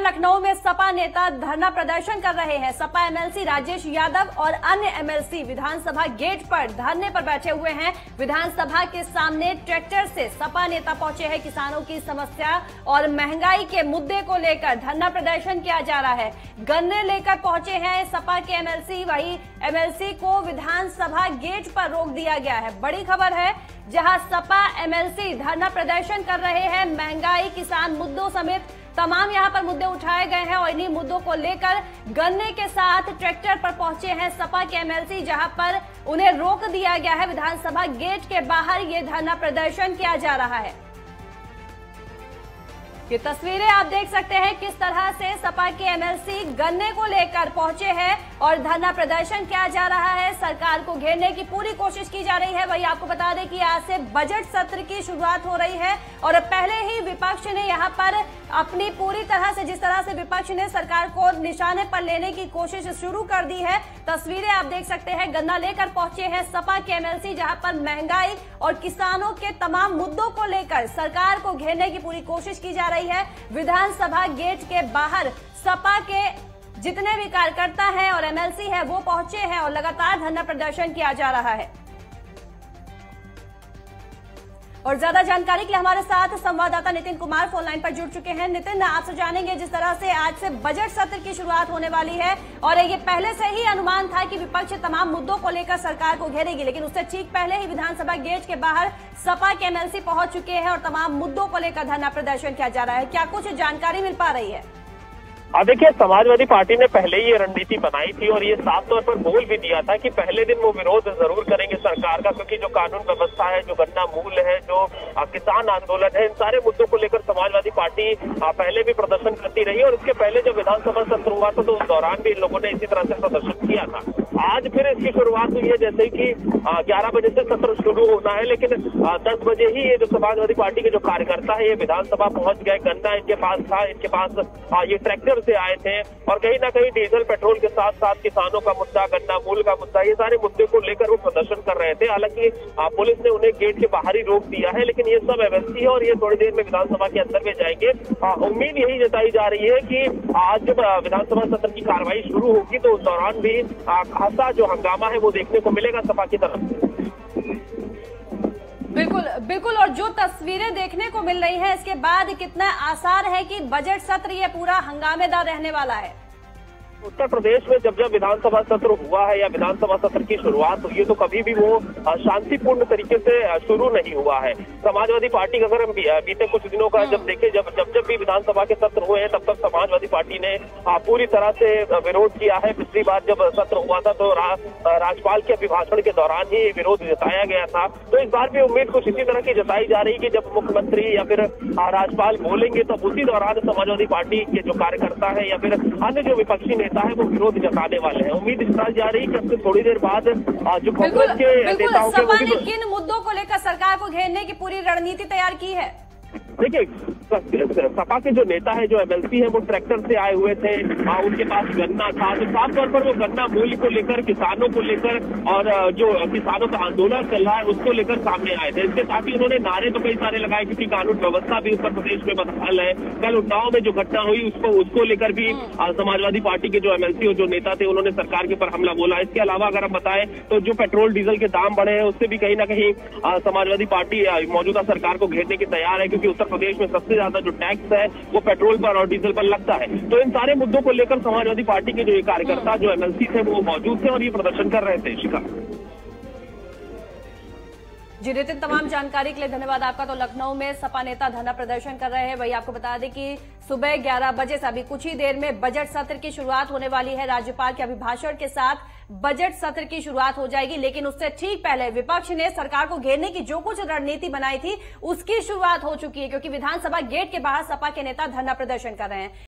लखनऊ में सपा नेता धरना प्रदर्शन कर रहे हैं। सपा एमएलसी राजेश यादव और अन्य एमएलसी विधानसभा गेट पर धरने पर बैठे हुए हैं। विधानसभा के सामने ट्रैक्टर से सपा नेता पहुंचे हैं। किसानों की समस्या और महंगाई के मुद्दे को लेकर धरना प्रदर्शन किया जा रहा है। गन्ने लेकर पहुंचे हैं सपा के एमएलसी, वही एमएलसी को विधानसभा गेट पर रोक दिया गया है। बड़ी खबर है, जहां सपा एमएलसी धरना प्रदर्शन कर रहे हैं। महंगाई, किसान मुद्दों समेत तमाम यहां पर मुद्दे उठाए गए हैं और इन्हीं मुद्दों को लेकर गन्ने के साथ ट्रैक्टर पर पहुंचे हैं सपा के एमएलसी, जहां पर उन्हें रोक दिया गया है। विधानसभा गेट के बाहर ये धरना प्रदर्शन किया जा रहा है। ये तस्वीरें आप देख सकते हैं किस तरह से सपा के एमएलसी गन्ने को लेकर पहुंचे हैं और धरना प्रदर्शन किया जा रहा है। सरकार को घेरने की पूरी कोशिश की जा रही है। वही आपको बता दें कि आज से बजट सत्र की शुरुआत हो रही है और पहले ही विपक्ष ने यहां पर अपनी पूरी तरह से, जिस तरह से विपक्ष ने सरकार को निशाने पर लेने की कोशिश शुरू कर दी है। तस्वीरें आप देख सकते हैं, गन्ना लेकर पहुंचे हैं सपा के एमएलसी, जहां पर महंगाई और किसानों के तमाम मुद्दों को लेकर सरकार को घेरने की पूरी कोशिश की जा रही है। विधानसभा गेट के बाहर सपा के जितने भी कार्यकर्ता हैं और एमएलसी हैं वो पहुंचे हैं और लगातार धरना प्रदर्शन किया जा रहा है। और ज्यादा जानकारी के लिए हमारे साथ संवाददाता नितिन कुमार फोन लाइन पर जुड़ चुके हैं। नितिन, आपसे जानेंगे, जिस तरह से आज से बजट सत्र की शुरुआत होने वाली है और ये पहले से ही अनुमान था कि विपक्ष तमाम मुद्दों को लेकर सरकार को घेरेगी, लेकिन उससे ठीक पहले ही विधानसभा गेट के बाहर सपा के एमएलसी पहुंच चुके हैं और तमाम मुद्दों को लेकर धरना प्रदर्शन किया जा रहा है। क्या कुछ जानकारी मिल पा रही है? देखिए, समाजवादी पार्टी ने पहले ही ये रणनीति बनाई थी और ये साफ तौर पर बोल भी दिया था कि पहले दिन वो विरोध जरूर करेंगे सरकार का, क्योंकि जो कानून व्यवस्था है, जो गन्ना मूल्य है, जो किसान आंदोलन है, इन सारे मुद्दों को लेकर समाजवादी पार्टी पहले भी प्रदर्शन करती रही। और इसके पहले जब विधानसभा सत्र हुआ था तो उस दौरान भी इन लोगों ने इसी तरह से प्रदर्शन किया था। आज फिर इसकी शुरुआत हुई है, जैसे कि 11 बजे से सत्र शुरू होना है, लेकिन 10 बजे ही ये जो समाजवादी पार्टी के जो कार्यकर्ता है ये विधानसभा पहुंच गए। गन्ना इनके पास था, इनके पास ये ट्रैक्टर से आए थे और कहीं ना कहीं डीजल पेट्रोल के साथ साथ किसानों का मुद्दा, गन्ना मूल्य का मुद्दा, ये सारे मुद्दे को लेकर वो प्रदर्शन कर रहे थे। हालांकि पुलिस ने उन्हें गेट के बाहर ही रोक दिया है, लेकिन ये सब एमएलसी है और ये थोड़ी देर में विधानसभा के अंदर में जाएंगे। उम्मीद यही जताई जा रही है कि आज जब विधानसभा सत्र की कार्रवाई शुरू होगी तो उस दौरान भी खासा जो हंगामा है वो देखने को मिलेगा सपा की तरफ से। बिल्कुल बिल्कुल। और जो तस्वीरें देखने को मिल रही हैं, इसके बाद कितना आसार है कि बजट सत्र ये पूरा हंगामेदार रहने वाला है? उत्तर प्रदेश में जब जब विधानसभा सत्र हुआ है या विधानसभा सत्र की शुरुआत हुई है तो कभी भी वो शांतिपूर्ण तरीके से शुरू नहीं हुआ है। समाजवादी पार्टी का अगर हम बीते कुछ दिनों का जब देखें, जब भी विधानसभा के सत्र हुए हैं तब तक समाजवादी पार्टी ने पूरी तरह से विरोध किया है। पिछली बार जब सत्र हुआ था तो राज्यपाल के अभिभाषण के दौरान ही विरोध जताया गया था। तो इस बार भी उम्मीद कुछ इसी तरह की जताई जा रही है कि जब मुख्यमंत्री या फिर राज्यपाल बोलेंगे तब उसी दौरान समाजवादी पार्टी के जो कार्यकर्ता है या फिर अन्य जो विपक्षी नेता है वो विरोध जताने वाले हैं। उम्मीद जताई जा रही है कि अब से थोड़ी देर बाद जो कांग्रेस के नेताओं के सपा ने किन मुद्दों को लेकर सरकार को घेरने की पूरी रणनीति तैयार की है? देखिए, सपा के जो नेता है, जो एमएलसी है, वो ट्रैक्टर से आए हुए थे, उनके पास गन्ना था, तो साफ तौर पर वो गन्ना मूल्य को लेकर, किसानों को लेकर और जो किसानों का आंदोलन चल रहा है उसको लेकर सामने आए थे। इसके साथ ही उन्होंने नारे तो कई सारे लगाए, क्योंकि कानून व्यवस्था भी उत्तर प्रदेश में बदहाल है। कल उन्नाव में जो घटना हुई उसको लेकर भी समाजवादी पार्टी के जो एमएलसी और जो नेता थे उन्होंने सरकार के ऊपर हमला बोला। इसके अलावा अगर हम बताएं तो जो पेट्रोल डीजल के दाम बढ़े हैं उससे भी कहीं ना कहीं समाजवादी पार्टी मौजूदा सरकार को घेरने की तैयार है, क्योंकि उत्तर प्रदेश में सबसे ज्यादा जो टैक्स है वो पेट्रोल पर और डीजल पर लगता है। तो इन सारे मुद्दों को लेकर समाजवादी पार्टी के जो कार्यकर्ता, जो एमएलसी थे, वो मौजूद थे और ये प्रदर्शन कर रहे थे। शिखा जी, नितिन, तमाम जानकारी के लिए धन्यवाद आपका। तो लखनऊ में सपा नेता धरना प्रदर्शन कर रहे हैं। वही आपको बता दें कि सुबह 11 बजे से अभी कुछ ही देर में बजट सत्र की शुरुआत होने वाली है। राज्यपाल के अभिभाषण के साथ बजट सत्र की शुरुआत हो जाएगी, लेकिन उससे ठीक पहले विपक्ष ने सरकार को घेरने की जो कुछ रणनीति बनाई थी उसकी शुरुआत हो चुकी है, क्योंकि विधानसभा गेट के बाहर सपा के नेता धरना प्रदर्शन कर रहे हैं।